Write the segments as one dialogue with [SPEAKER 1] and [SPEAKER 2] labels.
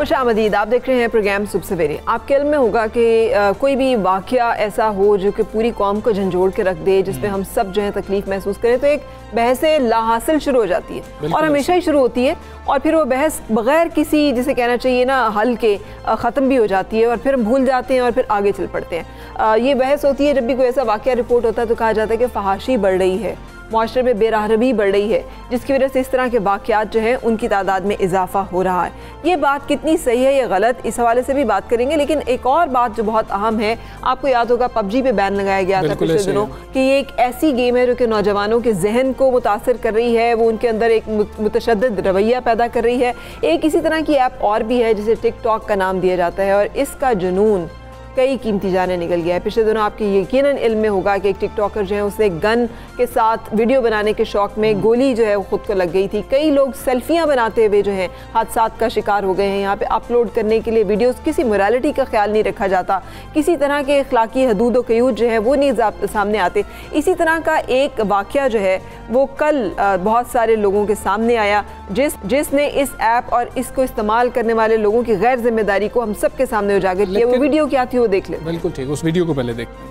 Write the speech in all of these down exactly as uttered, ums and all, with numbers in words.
[SPEAKER 1] खुशामदीद, आप देख रहे हैं प्रोग्राम सुबह सवेरे। आपके इल्म में होगा कि कोई भी वाक़या ऐसा हो जो कि पूरी कौम को झंझोड़ के रख दे, जिसमें हम सब जो है तकलीफ महसूस करें, तो एक बहस लाहासिल शुरू हो जाती है और हमेशा ही शुरू होती है, और फिर वो बहस बग़ैर किसी, जिसे कहना चाहिए ना, हल के ख़त्म भी हो जाती है और फिर हम भूल जाते हैं और फिर आगे चल पड़ते हैं। ये बहस होती है जब भी कोई ऐसा वाक़या रिपोर्ट होता है तो कहा जाता है कि फहाशी बढ़ रही है, माशरे में बेरहमी बढ़ रही है, जिसकी वजह से इस तरह के वाक़यात जो हैं उनकी तादाद में इजाफा हो रहा है। ये बात कितनी सही है या गलत, इस हवाले से भी बात करेंगे। लेकिन एक और बात जो बहुत अहम है, आपको याद होगा पबजी पे बैन लगाया गया था पिछले दिनों कि ये एक ऐसी गेम है जो कि नौजवानों के जहन को मुतासर कर रही है, वो उनके अंदर एक मुतशद्दिद रवैया पैदा कर रही है। एक इसी तरह की ऐप और भी है जिसे टिकटॉक का नाम दिया जाता है, और इसका जुनून कई कीमती जाने निकल गया है। पिछले दिनों आपके यकीनन इल्म में होगा कि एक टिकटॉकर जो है उसने गन के साथ वीडियो बनाने के शौक में गोली जो है वो खुद को लग गई थी। कई लोग सेल्फियां बनाते हुए जो हैं हादसात का शिकार हो गए हैं। यहाँ पे अपलोड करने के लिए वीडियोस, किसी मोरालिटी का ख्याल नहीं रखा जाता, किसी तरह के अखलाकी हदूद व क़यूद जो है वो नहीं सामने आते। इसी तरह का एक वाक़या जो है वो कल बहुत सारे लोगों के सामने आया, जिस जिसने इस ऐप और इसको इस्तेमाल करने वाले लोगों की गैर जिम्मेदारी को हम सब के सामने उजागर किया। वो वीडियो क्या थी वो देख ले।
[SPEAKER 2] बिल्कुल ठीक, उस वीडियो को पहले देखते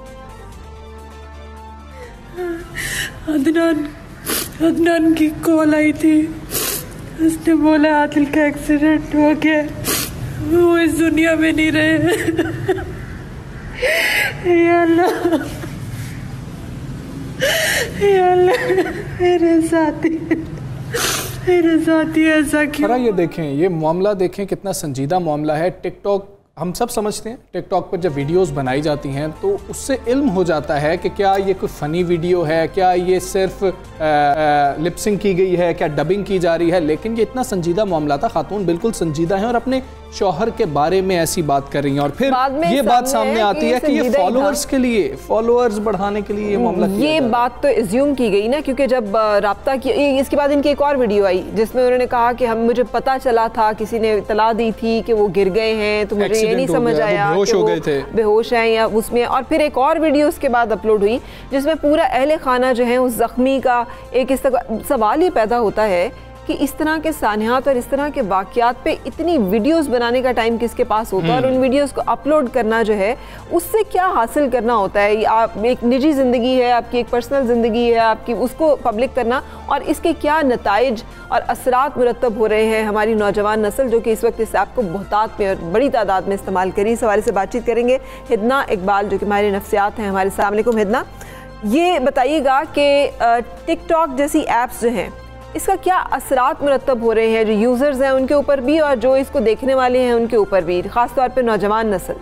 [SPEAKER 3] हैं। अदनान अदनान की कॉल आई थी, उसने बोला आदिल का एक्सीडेंट हो गया, वो इस दुनिया में नहीं रहे। या अल्लाह, या अल्लाह, मेरे साथी मेरे साथी ऐसा क्यों?
[SPEAKER 2] ये देखें, ये मामला देखें कितना संजीदा मामला है। टिकटॉक हम सब समझते हैं, टिकटॉक पर जब वीडियोस बनाई जाती हैं तो उससे इल्म हो जाता है कि क्या ये कोई फ़नी वीडियो है, क्या ये सिर्फ लिपसिंग की गई है, क्या डबिंग की जा रही है। लेकिन ये इतना संजीदा मामला था, खातून बिल्कुल संजीदा है और अपने शौहर के बारे में ऐसी बात कर रही हैं, और फिर ये बात सामने आती है कि ये फॉलोअर्स के लिए, फॉलोअर्स बढ़ाने के लिए ये मामला
[SPEAKER 1] ये बात तो एज्यूम की गई ना, क्योंकि जब राब्ता की, इसके बाद इनकी एक और वीडियो आई जिसमें उन्होंने कहा कि हम मुझे पता चला था, किसी ने इतला दी थी कि वो गिर गए हैं, तो मुझे ये नहीं समझ आया
[SPEAKER 2] बेहोश हो गए थे,
[SPEAKER 1] बेहोश हैं या उसमें। और फिर एक और वीडियो उसके बाद अपलोड हुई जिसमें पूरा अहले खाना जो है उस जख्मी का एक इस सवाल ये पैदा होता है कि इस तरह के सानियात और इस तरह के वाक़यात पे इतनी वीडियोस बनाने का टाइम किसके पास होता है, और उन वीडियोस को अपलोड करना जो है उससे क्या हासिल करना होता है। आप एक निजी ज़िंदगी है, आपकी एक पर्सनल ज़िंदगी है आपकी, उसको पब्लिक करना, और इसके क्या नताइज और असरात मुरतब हो रहे हैं हमारी नौजवान नस्ल जो कि इस वक्त इस ऐप को बहुतात में और बड़ी तादाद में इस्तेमाल करी। इस हवाले से बातचीत करेंगे हिदना इकबाल जो कि हमारे नफ्सियात हैं हमारे सामने को। हिदना, ये बताइएगा कि टिकटॉक जैसी ऐप्स जो हैं इसका क्या असरात मुरतब हो रहे हैं जो यूज़र्स हैं उनके ऊपर भी और जो इसको देखने वाले हैं उनके ऊपर भी, ख़ास तौर पे नौजवान नस्ल?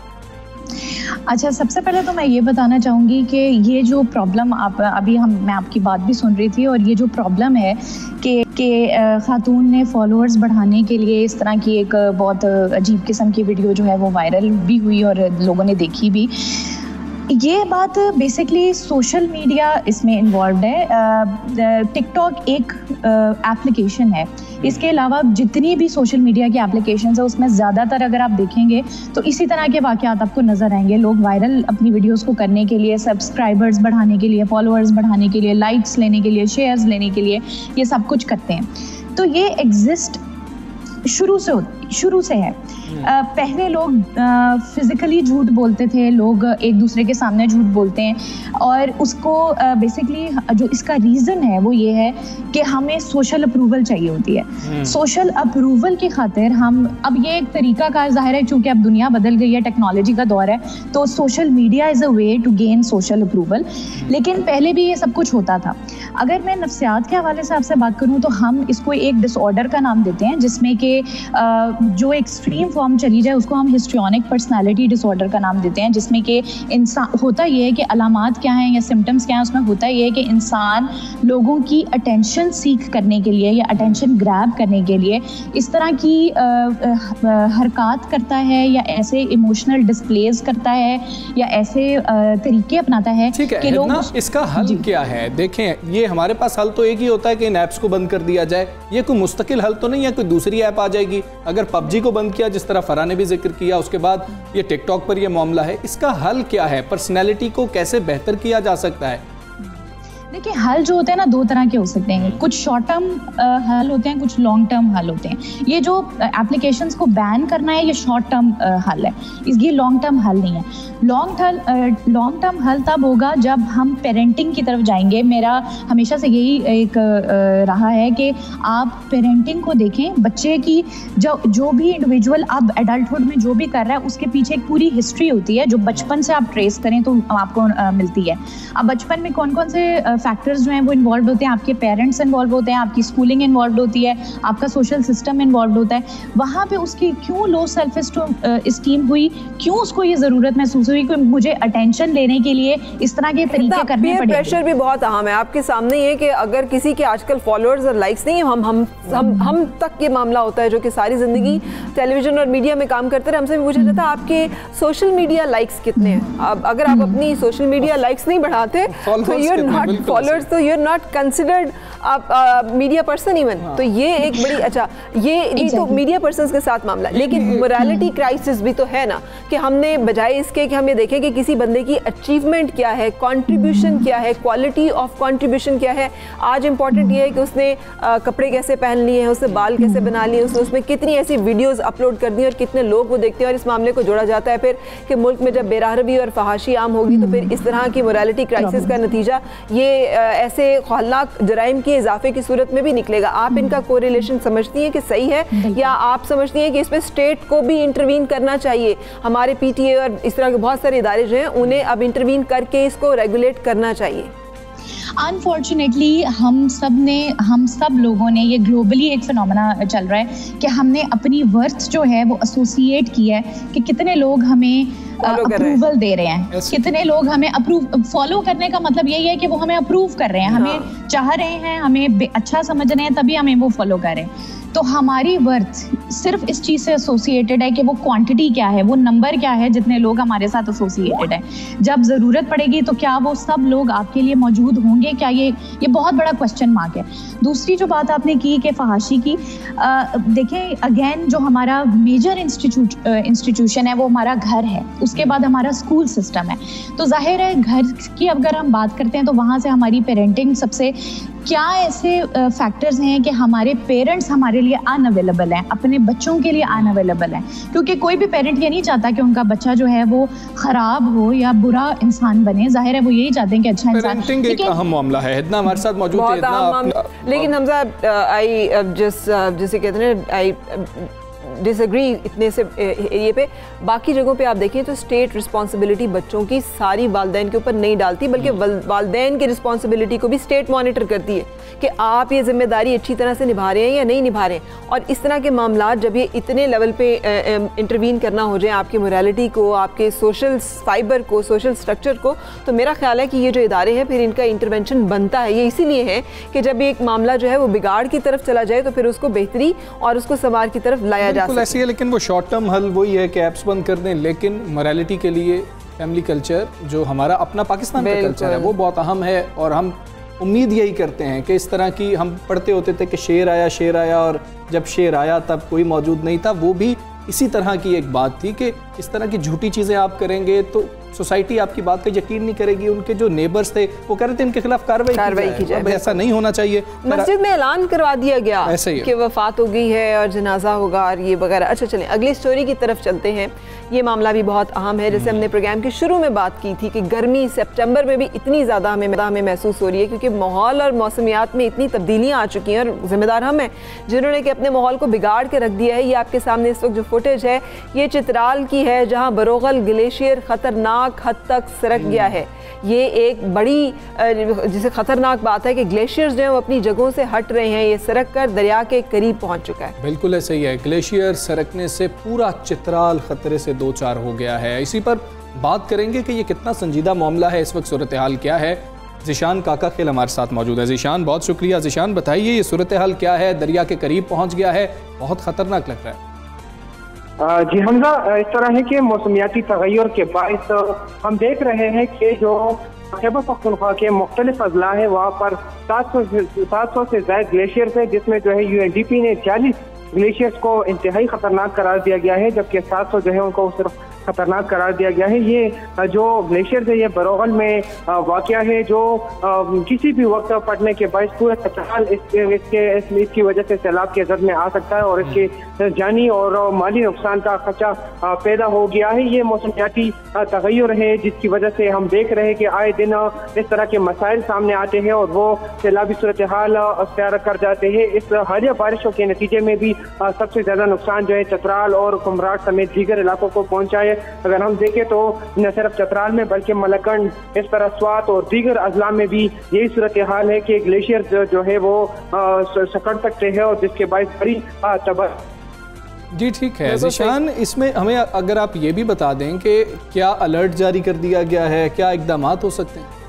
[SPEAKER 4] अच्छा, सबसे पहले तो मैं ये बताना चाहूँगी कि ये जो प्रॉब्लम आप अभी हम मैं आपकी बात भी सुन रही थी, और ये जो प्रॉब्लम है कि कि ख़ातून ने फॉलोअर्स बढ़ाने के लिए इस तरह की एक बहुत अजीब किस्म की वीडियो जो है वो वायरल भी हुई और लोगों ने देखी भी। ये बात बेसिकली सोशल मीडिया इसमें इन्वॉल्व है। टिकटॉक एक एप्लीकेशन है, इसके अलावा जितनी भी सोशल मीडिया की एप्लीकेशंस है उसमें ज़्यादातर अगर आप देखेंगे तो इसी तरह के वाक़यात आपको नज़र आएंगे। लोग वायरल अपनी वीडियोस को करने के लिए, सब्सक्राइबर्स बढ़ाने के लिए, फॉलोअर्स बढ़ाने के लिए, लाइक्स लेने के लिए, शेयर्स लेने के लिए ये सब कुछ करते हैं। तो ये एग्जिस्ट शुरू से शुरू से है। आ, पहले लोग फिज़िकली झूठ बोलते थे, लोग एक दूसरे के सामने झूठ बोलते हैं, और उसको बेसिकली जो इसका रीज़न है वो ये है कि हमें सोशल अप्रूवल चाहिए होती है। सोशल अप्रूवल की खातिर हम, अब ये एक तरीका कार ज़ाहिर है चूँकि अब दुनिया बदल गई है, टेक्नोलॉजी का दौर है, तो social media is a way to gain social approval. लेकिन पहले भी ये सब कुछ होता था। अगर मैं नफ्सियात के हवाले से आपसे बात करूँ तो हम इसको एक डिसऑर्डर का नाम देते हैं, जिसमें कि जो एक्सट्रीम फॉर्म चली जाए उसको हम हिस्ट्रियोनिक पर्सनालिटी डिसऑर्डर का नाम देते हैं, जिसमें कि इंसान, होता ये है कि अलामात क्या हैं या सिम्टम्स क्या हैं, उसमें होता ये है कि इंसान लोगों की अटेंशन सीख करने के लिए या अटेंशन ग्रैब करने के लिए इस तरह की हरकत करता है या ऐसे इमोशनल डिस्प्लेज करता है या ऐसे तरीके अपनाता है कि लोग।
[SPEAKER 2] इसका हल क्या है? देखें, ये हमारे पास हल तो एक ही होता है कि इन ऐप्स को बंद कर दिया जाए। ये कोई मुस्तकिल हल तो नहीं है, कोई दूसरी ऐप आ जाएगी। अगर पबजी को बंद किया, जिस तरह फरा ने भी जिक्र किया, उसके बाद ये टिकटॉक पर ये मामला है, इसका हल क्या है? पर्सनैलिटी को कैसे बेहतर किया जा सकता है?
[SPEAKER 4] देखिए हल जो होते हैं ना दो तरह के हो सकते हैं, कुछ शॉर्ट टर्म हल होते हैं, कुछ लॉन्ग टर्म हल होते हैं। ये जो एप्लीकेशंस को बैन करना है ये शॉर्ट टर्म हल है, ये लॉन्ग टर्म हल नहीं है। लॉन्ग टर्म लॉन्ग टर्म हल तब होगा जब हम पेरेंटिंग की तरफ जाएंगे। मेरा हमेशा से यही एक रहा है कि आप पेरेंटिंग को देखें, बच्चे की जो जो भी इंडिविजुअल अब एडल्टहुड में जो भी कर रहा है उसके पीछे एक पूरी हिस्ट्री होती है जो बचपन से आप ट्रेस करें तो आपको uh, मिलती है। अब बचपन में कौन कौन से फैक्टर्स जो हैं वो इन्वॉल्व होते हैं, आपके पेरेंट्स इन्वॉल्व होते हैं, आपकी स्कूलिंग इन्वॉल्व होती है, आपका सोशल सिस्टम इन्वॉल्व होता है। वहाँ पे उसकी क्यों लो सेल्फ इस्टीम हुई, क्यों उसको ये ज़रूरत महसूस हुई कि मुझे अटेंशन लेने के लिए इस तरह के तरीके करने पड़े।
[SPEAKER 1] प्रेशर भी बहुत अहम है आपके सामने, ये कि अगर किसी के आजकल फॉलोअर्स और लाइक्स नहीं है, हम हम हम हम तक ये मामला होता है जो कि सारी ज़िंदगी टेलीविजन और मीडिया में काम करते रहे। हमसे भी पूछा जाता है आपके सोशल मीडिया लाइक्स कितने हैं। अब अगर आप अपनी सोशल मीडिया लाइक्स नहीं बढ़ाते तो यू आर नॉट फॉलोअर्स, तो you are not considered media person even. तो ये एक बड़ी अच्छा ये ये तो मीडिया पर्सन्स के साथ मामला, लेकिन मोरालिटी क्राइसिस भी तो है ना कि हमने बजाय इसके कि हम ये देखें कि किसी बंदे की अचीवमेंट क्या है, कंट्रीब्यूशन क्या है, क्वालिटी ऑफ कंट्रीब्यूशन क्या है। आज इंपॉर्टेंट ये है कि उसने आ, कपड़े कैसे पहन लिए हैं, उसने बाल कैसे बना लिए, उसने उसमें कितनी ऐसी वीडियोस अपलोड कर दी और कितने लोग वो देखते हैं। और इस मामले को जोड़ा जाता है फिर कि मुल्क में जब बेराहरवी और फहाशी आम होगी तो फिर इस तरह की मोरालिटी क्राइसिस का नतीजा ये आ, ऐसे खौफनाक जराइम के इजाफे की सूरत में भी निकलेगा। आप इनका कोरिलेशन समझती हैं कि सही है, या आप समझती हैं कि इसमें स्टेट को भी इंटरवीन करना चाहिए? हमारे पीटीए और इस तरह के बहुत सारे इदारे जो हैं उन्हें अब इंटरवीन करके इसको रेगुलेट करना चाहिए।
[SPEAKER 4] अनफॉर्चुनेटली हम सब ने हम सब लोगों ने ये ग्लोबली एक फिनोमेना चल रहा है कि हमने अपनी वर्थ जो है वो एसोसिएट की है कि कितने लोग हमें अप्रूवल दे रहे हैं, yes. कितने लोग हमें अप्रूव फॉलो करने का मतलब यही है कि वो हमें अप्रूव कर रहे हैं, हाँ. हमें चाह रहे हैं, हमें अच्छा समझ रहे हैं, तभी हमें वो फॉलो कर रहे हैं। तो हमारी वर्थ सिर्फ इस चीज़ से एसोसिएटेड है कि वो क्वांटिटी क्या है, वो नंबर क्या है, जितने लोग हमारे साथ एसोसिएटेड है। जब ज़रूरत पड़ेगी तो क्या वो सब लोग आपके लिए मौजूद होंगे? क्या ये ये बहुत बड़ा क्वेश्चन मार्क है। दूसरी जो बात आपने की कि फहाशी की, आ, देखें अगेन जो हमारा मेजर इंस्टीट्यूट इंस्टीट्यूशन है वो हमारा घर है, उसके बाद हमारा स्कूल सिस्टम है। तो जाहिर है घर की अगर हम बात करते हैं तो वहाँ से हमारी पेरेंटिंग सबसे, क्या ऐसे फैक्टर्स हैं कि हमारे पेरेंट्स हमारे लिए अनअवेलेबल हैं, अपने बच्चों के लिए अनअवेलेबल हैं? क्योंकि कोई भी पेरेंट ये नहीं चाहता कि उनका बच्चा जो है वो खराब हो या बुरा इंसान बने। जाहिर है वो यही चाहते हैं कि अच्छा इंसान।
[SPEAKER 2] पेरेंटिंग एक अहम मामला है, इतना हमारे साथ मौजूद है, इतना।
[SPEAKER 1] लेकिन हमजा आई जस्ट जैसे कहते हैं आई डिसएग्री इतने से एरिए पे। बाकी जगहों पे आप देखें तो स्टेट रिस्पॉन्सिबिलिटी बच्चों की सारी वालदैन के ऊपर नहीं डालती, बल्कि वालदैन की रिस्पॉन्सिबिलिटी को भी स्टेट मॉनिटर करती है कि आप ये जिम्मेदारी अच्छी तरह से निभा रहे हैं या नहीं निभा रहे हैं। और इस तरह के मामला जब ये इतने लेवल पे इंटरवीन करना हो जाए आपकी मोरालिटी को, आपके सोशल फाइबर को, सोशल स्ट्रक्चर को, तो मेरा ख्याल है कि ये जो इदारे हैं फिर इनका इंटरवेंशन बनता है। ये इसीलिए है कि जब एक मामला जो है वो बिगाड़ की तरफ चला जाए तो फिर उसको बेहतरी और उसको संवार की तरफ लाया जा सकता है।
[SPEAKER 2] ऐसी है, लेकिन वो शॉर्ट टर्म हल वही है कि ऐप्स बंद कर दें, लेकिन मोरालिटी के लिए फैमिली कल्चर जो हमारा अपना पाकिस्तान का कल्चर है वो बहुत अहम है। और हम उम्मीद यही करते हैं कि इस तरह की, हम पढ़ते होते थे कि शेर आया शेर आया, और जब शेर आया तब कोई मौजूद नहीं था। वो भी इसी तरह की एक बात थी कि इस तरह की झूठी चीज़ें आप करेंगे तो सोसाइटी आपकी बात का यकीन नहीं करेगी। उनके जो नेबर्स थे वो कह रहे थे इनके खिलाफ कार्रवाई
[SPEAKER 1] कार्रवाई की जाए,
[SPEAKER 2] ऐसा नहीं होना चाहिए।
[SPEAKER 1] मस्जिद में ऐलान करवा दिया गया
[SPEAKER 2] कि
[SPEAKER 1] वफात हो गई है और जनाजा होगा और ये वगैरह। अच्छा चलें अगली स्टोरी की तरफ चलते हैं। ये मामला भी बहुत अहम है। जैसे हमने प्रोग्राम के शुरू में बात की थी कि गर्मी सितंबर में भी इतनी ज़्यादा हमें हमें महसूस हो रही है क्योंकि माहौल और मौसमियात में इतनी तब्दीलियाँ आ चुकी हैं, और जिम्मेदार हम हैं जिन्होंने कि अपने माहौल को बिगाड़ के रख दिया है। ये आपके सामने इस वक्त जो फुटेज है ये चित्राल की है, जहाँ बरोगल ग्लेशियर खतरनाक हद तक सरक गया है। ये एक बड़ी जिसे खतरनाक बात है कि ग्लेशियर्स जो हैं वो अपनी जगहों से हट रहे हैं, ये सरक कर दरिया के करीब पहुंच चुका है।
[SPEAKER 2] बिल्कुल ऐसा ही है, ग्लेशियर सरकने से पूरा चित्राल खतरे से दो चार हो गया है। इसी पर बात करेंगे कि ये कितना संजीदा मामला है, इस वक्त सूरत हाल क्या है। ज़ीशान काका खेल हमारे साथ मौजूद है। ज़ीशान बहुत शुक्रिया। ज़ीशान बताइए ये सूरत हाल क्या है, दरिया के करीब पहुँच गया है, बहुत ख़तरनाक लग रहा है।
[SPEAKER 5] जी हमजा, इस तरह है कि मौसमियाती तगय्युर के बायस हम देख रहे हैं कि जो खैबर पख्तूनख्वा के मुख्तलिफ अजला है वहाँ पर सात सौ सात सौ से ज़ायद ग्लेशियर्स है, जिसमें जो है यू एन डी पी ने चालीस ग्लेशियर्स को इंतहाई खतरनाक करार दिया गया है, जबकि सात सौ जो है उनको सिर्फ खतरनाक करार दिया गया है। ये जो ग्लेशियर है ये बरोगल में वाक़या है जो किसी भी वक्त पड़ने के बायस पूरा चतराल इसके इसके इसकी वजह से सैलाब के जद में आ सकता है और इसके जानी और माली नुकसान का खदशा पैदा हो गया है। ये मौसमियाती तगय्युर है जिसकी वजह से हम देख रहे हैं कि आए दिन इस तरह के मसाइल सामने आते हैं और वो सैलाबी सूरत हाल अख्तियार कर जाते हैं। इस हालिया बारिशों के नतीजे में भी सबसे ज्यादा नुकसान जो है चतराल और कुमराट समेत दीगर इलाकों को पहुंचा है। अगर हम देखें तो न सिर्फ चतराल में बल्कि मलकंड, इस तरह स्वात और दीगर अजला में भी यही सूरत हाल है कि ग्लेशियर जो, जो है वो सकड़ सकते हैं और जिसके बायस बड़ी तबाह।
[SPEAKER 2] जी ठीक है ज़ीशान, इसमें हमें अगर आप ये भी बता दें कि क्या अलर्ट जारी कर दिया गया है, क्या इकदाम हो सकते हैं?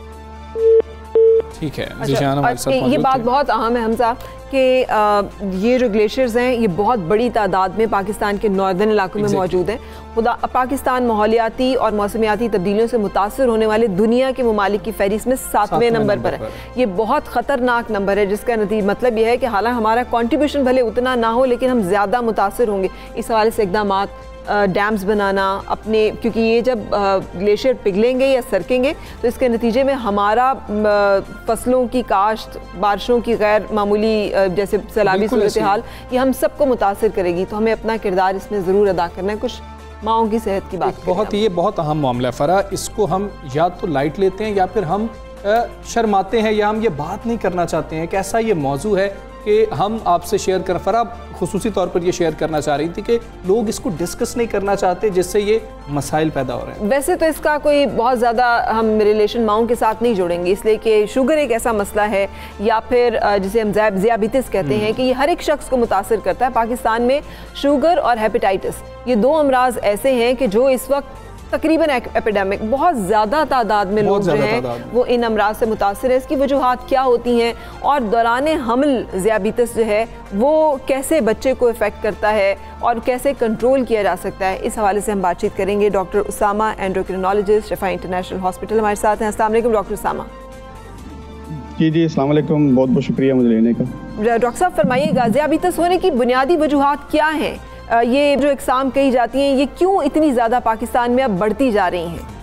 [SPEAKER 2] ठीक है ज़ीशान हमारे साथ मौजूद
[SPEAKER 1] ये बात बहुत अहम है हमजा कि ये जो ग्लेशियर्स हैं ये बहुत बड़ी तादाद में पाकिस्तान के नॉर्दर्न इलाकों में मौजूद हैं। खुदा पाकिस्तान माहौलियाती और मौसमियाती तब्दीलियों से मुतासर होने वाले दुनिया के ममालिक की फहरिस्त में सातवें नंबर पर है। ये बहुत ख़तरनाक नंबर है जिसका नतीजा मतलब यह है कि हालांकि हमारा कॉन्ट्रीब्यूशन भले उतना ना हो लेकिन हम ज़्यादा मुतासर होंगे। इस हवाले से इकदाम डैम्स बनाना अपने, क्योंकि ये जब ग्लेशियर पिघलेंगे या सरकेंगे तो इसके नतीजे में हमारा फसलों की काश्त, बारिशों की गैर मामूली जैसे सैलाबी सूरत हाल, ये हम सबको मुतासर करेगी। तो हमें अपना किरदार इसमें ज़रूर अदा करना है। कुछ माओं की सेहत की बात
[SPEAKER 2] बहुत ये बहुत अहम मामला है फरा, इसको हम या तो लाइट लेते हैं या फिर हम शर्माते हैं या हम ये बात नहीं करना चाहते हैं। कैसा ये मौजू है कि हम आपसे शेयर कर फरा खुसूसी तौर पर ये शेयर करना चाह रही थी कि लोग इसको डिस्कस नहीं करना चाहते जिससे ये मसाइल पैदा हो रहे हैं।
[SPEAKER 1] वैसे तो इसका कोई बहुत ज़्यादा हम रिलेशन माओं के साथ नहीं जोड़ेंगे, इसलिए कि शुगर एक ऐसा मसला है या फिर जिसे हम ज़ियाबितिस कहते हैं कि ये हर एक शख्स को मुतासर करता है। पाकिस्तान में शुगर और हेपेटाइटिस ये दो अमराज ऐसे हैं कि जो इस वक्त तकरीबन एपिडेमिक बहुत ज़्यादा तादाद में लोग जो हैं वो इन अमराज से मुतासर है। इसकी वजूहात क्या होती हैं और दौरान हमल ज़ियाबितिस जो है वो कैसे बच्चे को इफ़ेक्ट करता है और कैसे कंट्रोल किया जा सकता है, इस हवाले से हम बातचीत करेंगे। Doctor Usama, endocrinologist, Shifa international hospital हमारे साथ हैं। अस्सलाम वालेकुम डॉक्टर उसामा।
[SPEAKER 6] जी जी अस्सलाम वालेकुम, बहुत बहुत शुक्रिया मुझे लेने का।
[SPEAKER 1] डॉक्टर साहब फरमाइएगा, ज़ियाबितिस होने की बुनियादी वजूहात क्या हैं? ये जो इकसाम कही जाती हैं ये क्यों इतनी ज़्यादा पाकिस्तान में अब बढ़ती जा रही हैं?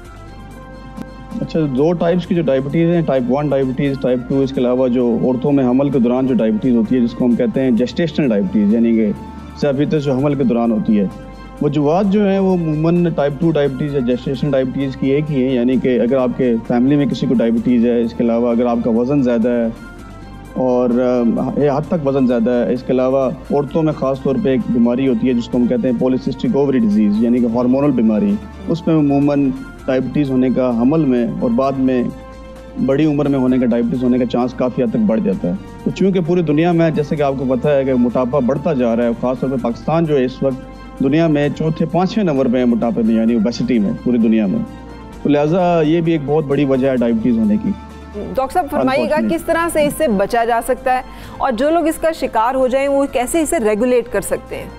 [SPEAKER 6] अच्छा, दो टाइप्स की जो डायबिटीज़ हैं, type one diabetes, type two, इसके अलावा जो औरतों में हमल के दौरान जो डायबिटीज़ होती है जिसको हम कहते हैं जेस्टेशनल डायबिटीज़, यानी कि ज़ियाबितिस जो हमल के दौरान होती है। वजूहात जो हैं वो अमूमन टाइप टू डायबिटीज़ या जेस्टेशनल डायबिटीज़ की एक ही है, यानी कि अगर आपके फैमिली में किसी को डायबिटीज़ है, इसके अलावा अगर आपका वज़न ज़्यादा है और ये हद तक वज़न ज़्यादा है, इसके अलावा औरतों में ख़ास तौर पे एक बीमारी होती है जिसको हम कहते हैं पॉलीसिस्टिक ओवरी डिजीज़, यानी कि हार्मोनल बीमारी, उसमें अमूमन डायबिटीज़ होने का हमल में और बाद में बड़ी उम्र में होने का डायबिटीज़ होने का चांस काफ़ी हद तक बढ़ जाता है। तो चूँकि पूरी दुनिया में जैसे कि आपको पता है कि मोटापा बढ़ता जा रहा है, ख़ास तौर पर पाकिस्तान जो है इस वक्त दुनिया में चौथे पाँचवें नंबर पर है मोटापे में, यानी ओबेसिटी में पूरी दुनिया में। तो लिहाजा ये भी एक बहुत बड़ी वजह है डायबिटीज़ होने की।
[SPEAKER 1] डॉक्टर साहब फरमाइएगा किस तरह से इससे बचा जा सकता है और जो लोग इसका शिकार हो जाएं वो कैसे इसे रेगुलेट कर सकते हैं?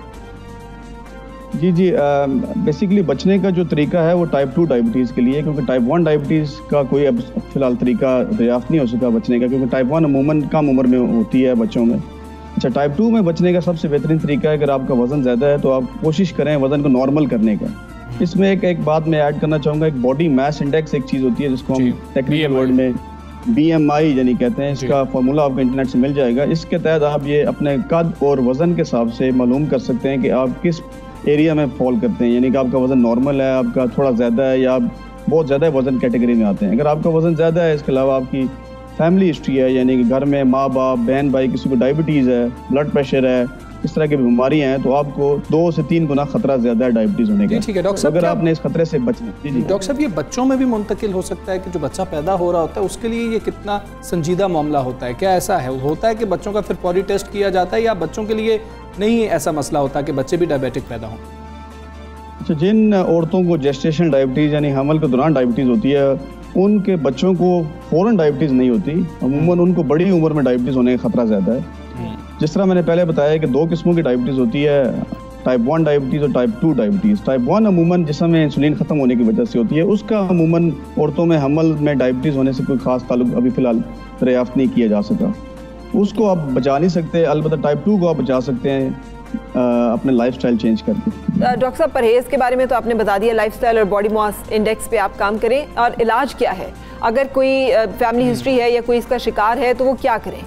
[SPEAKER 6] जी जी बेसिकली बचने का जो तरीका है वो टाइप टू डायबिटीज़ के लिए, क्योंकि टाइप वन डायबिटीज़ का कोई अब फिलहाल तरीका दरियाफ्त नहीं हो सका बचने का, क्योंकि टाइप वन अमूमन कम उम्र में होती है बच्चों में। अच्छा, टाइप टू में बचने का सबसे बेहतरीन तरीका है, अगर आपका वज़न ज़्यादा है तो आप कोशिश करें वज़न को नॉर्मल करने का। इसमें एक एक बात मैं ऐड करना चाहूँगा, एक बॉडी मास इंडेक्स एक चीज़ होती है जिसको हम टेक्निकल वर्ड में बी एम आई यानी कहते हैं, इसका फार्मूला आपको इंटरनेट से मिल जाएगा। इसके तहत आप ये अपने कद और वज़न के हिसाब से मालूम कर सकते हैं कि आप किस एरिया में फॉल करते हैं, यानी कि आपका वज़न नॉर्मल है, आपका थोड़ा ज़्यादा है या आप बहुत ज़्यादा वज़न कैटेगरी में आते हैं। अगर आपका वज़न ज़्यादा है, इसके अलावा आपकी फैमिली हिस्ट्री है, यानी कि घर में माँ बाप, बहन भाई किसी को डायबिटीज़ है, ब्लड प्रेशर है, इस तरह की बीमारियां हैं, तो आपको दो से तीन गुना खतरा ज्यादा है डायबिटीज होने का।
[SPEAKER 2] ठीक है डॉक्टर साहब,
[SPEAKER 6] अगर आपने इस खतरे से बचना। जी जी
[SPEAKER 2] डॉक्टर साहब, ये बच्चों में भी मुंतकिल हो सकता है कि जो बच्चा पैदा हो रहा होता है उसके लिए ये कितना संजीदा मामला होता है? क्या ऐसा है होता है कि बच्चों का फिर फौरी टेस्ट किया जाता है या बच्चों के लिए नहीं ऐसा मसला होता कि बच्चे भी डायबिटिक पैदा हों?
[SPEAKER 6] अच्छा, जिन औरतों को जेस्टेशनल डायबिटीज़ यानी हमल के दौरान डायबिटीज़ होती है उनके बच्चों को फ़ौरन डायबिटीज़ नहीं होती, अमूमन उनको बड़ी उम्र में डायबिटीज़ होने का खतरा ज़्यादा है। जिस तरह मैंने पहले बताया कि दो किस्मों की डायबिटीज़ होती है, टाइप वन डायबिटीज़ और type two diabetes. Type one अमूमन जिस्म में इंसुलिन ख़त्म होने की वजह से होती है, उसका अमूमन औरतों में हमल में डायबिटीज़ होने से कोई ख़ास ताल्लुक अभी फ़िलहाल दरियाफ्त नहीं किया जा सका, उसको आप बचा नहीं सकते। अलबत्ता टाइप टू को आप बचा सकते हैं। अपने लाइफस्टाइल चेंज करके।
[SPEAKER 1] डॉक्टर साहब, परहेज़ के बारे में तो आपने बता दिया, लाइफस्टाइल और बॉडी मास इंडेक्स पे आप काम करें, और इलाज क्या है? अगर कोई फैमिली हिस्ट्री है या कोई इसका शिकार है तो वो क्या करें?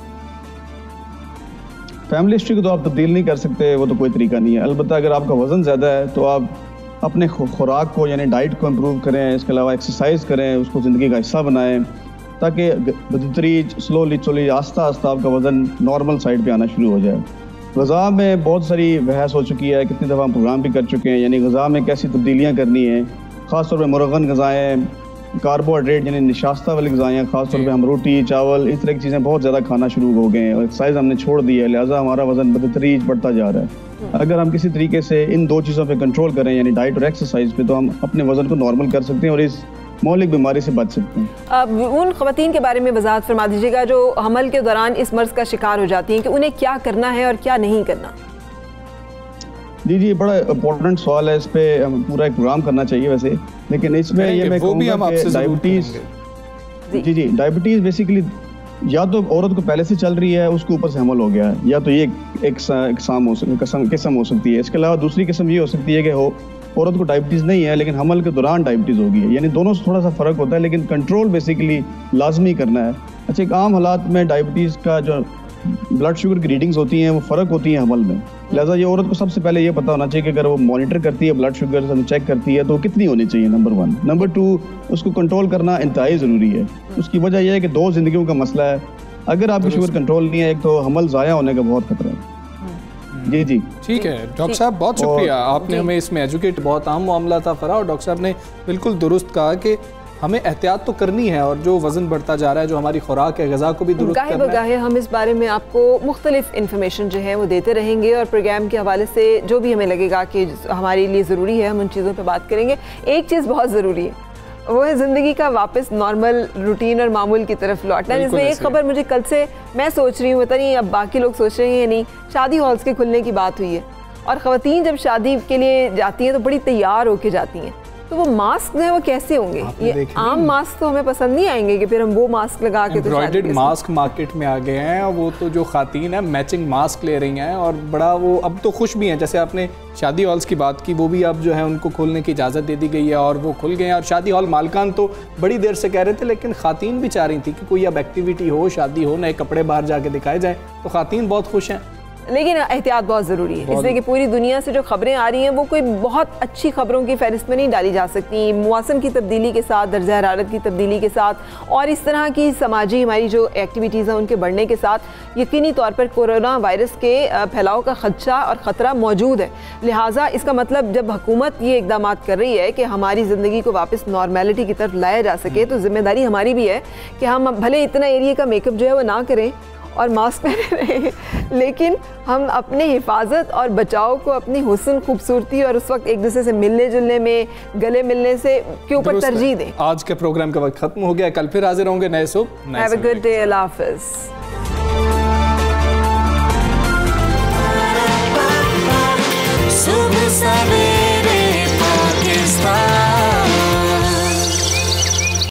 [SPEAKER 6] फैमिली हिस्ट्री को तो आप तब्दील नहीं कर सकते, वो तो कोई तरीका नहीं है। अलबत्ता अगर आपका वज़न ज़्यादा है तो आप अपने खुराक को यानी डाइट को इम्प्रूव करें, इसके अलावा एक्सरसाइज करें, उसको ज़िंदगी का हिस्सा बनाएं, ताकि बदतरीज स्लोली स्लोली आस्ता आस्ता आपका वज़न नॉर्मल साइड पे आना शुरू हो जाए। ग़ज़ा में बहुत सारी बहस हो चुकी है, कितनी दफ़ा हम प्रोग्राम भी कर चुके हैं, यानी ग़ज़ा में कैसी तब्दीलियाँ करनी है, ख़ास तौर पर मुरगन ग़ज़ाएँ, कार्बोहाइड्रेट यानी निशास्ता वाली ग़ज़ाएँ, ख़ास तौर पे हम रोटी चावल इस तरह की चीज़ें बहुत ज़्यादा खाना शुरू हो गए हैं और एक्सरसाइज हमने छोड़ दी है, लिहाजा हमारा वज़न बदतरीज बढ़ता जा रहा है। अगर हम किसी तरीके से इन दो चीज़ों पे कंट्रोल करें यानी डाइट और एक्सरसाइज पे, तो हम अपने वज़न को नॉर्मल कर सकते हैं और इस मौलिक बीमारी से बच सकते हैं।
[SPEAKER 1] अब उन ख़वातीन के बारे में वज़ाहत फरमा दीजिएगा जो हमल के दौरान इस मर्ज़ का शिकार हो जाती हैं, कि उन्हें क्या करना है और क्या नहीं करना।
[SPEAKER 6] जी जी बड़ा इम्पोर्टेंट सवाल है, इस पे हम पूरा एक प्रोग्राम करना चाहिए वैसे, लेकिन इसमें ये मैं कहूँगा कि डायबिटीज़ जी जी डायबिटीज़ बेसिकली या तो औरत को पहले से चल रही है, उसके ऊपर से हमल हो गया है, या तो ये एक किस्म हो सकती किस्म हो सकती है। इसके अलावा दूसरी किस्म ये हो सकती है कि हो औरत को डायबिटीज़ नहीं है लेकिन हमल के दौरान डायबिटीज़ होगी है, यानी दोनों से थोड़ा सा फ़र्क होता है, लेकिन कंट्रोल बेसिकली लाजमी करना है। अच्छा, एक आम हालात में डायबिटीज़ का जो ब्लड शुगर की रीडिंग्स होती हैं वो फ़र्क होती हैं हमल में, लिहाजा ये औरत को सबसे पहले ये पता होना चाहिए कि अगर वो मॉनिटर करती है ब्लड शुगर चेक करती है तो कितनी होनी चाहिए, नंबर वन। नंबर टू, उसको कंट्रोल करना इंतहाई ज़रूरी है। उसकी वजह यह है कि दो ज़िंदगियों का मसला है, अगर आपकी शुगर कंट्रोल नहीं है, एक तो हमल ज़ाया होने का बहुत खतरा है। जी जी
[SPEAKER 2] ठीक है डॉक्टर साहब, बहुत शुक्रिया, आपने हमें इसमें एजुकेट, बहुत अहम मामला था फरा, और डॉक्टर साहब ने बिल्कुल दुरुस्त कहा कि हमें एहतियात तो करनी है, और जो वज़न बढ़ता जा रहा है, जो हमारी खुराक है, ग़ज़ा को भी दुरुस्त करना है।
[SPEAKER 1] गाहे बगाहे हम इस बारे में आपको मुख्तलिफ इन्फॉर्मेशन जो है वो देते रहेंगे, और प्रोग्राम के हवाले से जो भी हमें लगेगा कि हमारे लिए ज़रूरी है हम उन चीज़ों पर बात करेंगे। एक चीज़ बहुत ज़रूरी है, वो है ज़िंदगी का वापस नॉर्मल रूटीन और मामूल की तरफ लौटना। इसमें एक खबर मुझे कल से मैं सोच रही हूँ, पता नहीं अब बाकी लोग सोच रहे हैं या नहीं, शादी हॉल्स के खुलने की बात हुई है, और ख़वातीन जब शादी के लिए जाती हैं तो बड़ी तैयार होके जाती हैं, तो वो मास्क जो है वो कैसे होंगे? ये आम मास्क तो हमें पसंद नहीं आएंगे कि फिर हम वो मास्क लगा के,
[SPEAKER 2] एम्ब्रॉयडर्ड मास्क मार्केट में आ गए हैं, और वो तो जो खातीन है मैचिंग मास्क ले रही हैं, और बड़ा वो अब तो खुश भी हैं। जैसे आपने शादी हॉल्स की बात की, वो भी अब जो है उनको खोलने की इजाज़त दे दी गई है और वो खुल गए हैं, और शादी हॉल मालकान तो बड़ी देर से कह रहे थे, लेकिन खातीन भी चाह रही थी कि कोई अब एक्टिविटी हो, शादी हो, नए कपड़े बाहर जाके दिखाए जाए, तो खातीन बहुत खुश हैं।
[SPEAKER 1] लेकिन एहतियात बहुत ज़रूरी है, इसलिए कि पूरी दुनिया से जो खबरें आ रही हैं वो कोई बहुत अच्छी खबरों की फहरिस्त में नहीं डाली जा सकती। मौसम की तब्दीली के साथ, दर्जा हरारत की तब्दीली के साथ, और इस तरह की समाजी हमारी जो एक्टिविटीज़ हैं उनके बढ़ने के साथ यकीनी तौर पर कोरोना वायरस के फैलाव का खदशा और ख़तरा मौजूद है। लिहाजा इसका मतलब जब हुकूमत ये इकदाम कर रही है कि हमारी ज़िंदगी को वापस नॉर्मेलिटी की तरफ लाया जा सके, तो ज़िम्मेदारी हमारी भी है कि हम भले इतना एरिया का मेकअप जो है वो ना करें और मास्क पहने रहें, लेकिन हम अपने हिफाजत और बचाव को अपनी हुस्न, खूबसूरती और उस वक्त एक दूसरे से मिलने जुलने में, गले मिलने से के ऊपर तरजीह दें।
[SPEAKER 2] आज के प्रोग्राम का वक्त खत्म हो गया, कल फिर हाजिर होंगे नए सुबह।
[SPEAKER 1] हैव अ गुड डे, अल्लाह हाफ़िज़।